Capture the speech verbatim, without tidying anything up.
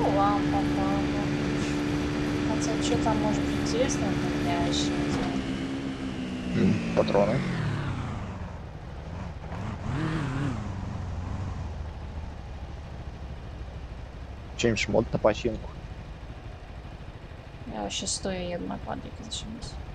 лампа, лампа. Хотя, что там может быть интересно, я еще не знаю. М, Патроны. Что-нибудь шмот на починку. Я вообще стоя еду на квадрике, зачем здесь?